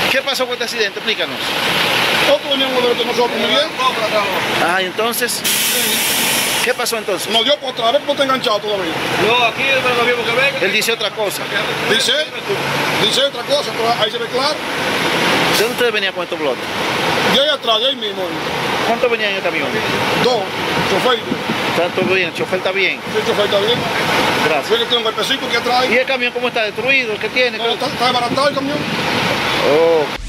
¿Qué pasó con este accidente? Explícanos. Nosotros veníamos de nosotros muy bien. Ah, entonces, ¿qué pasó entonces? Nos dio por atrás, ¿ves cómo está enganchado todavía? No, aquí es lo mismo que venga. Él dice otra cosa. Dice otra cosa, pero ahí se ve claro. ¿De dónde ustedes venían con estos bloques? De ahí atrás, de ahí mismo. ¿Cuántos venían en el camión? Dos, chofer. ¿Está todo bien? ¿El chofer está bien? Sí, el chofer está bien. Gracias. Ve que tiene un golpecito aquí atrás. ¿Y el camión cómo está? ¿Destruido? ¿Qué tiene? No, está desbaratado el camión. Oh.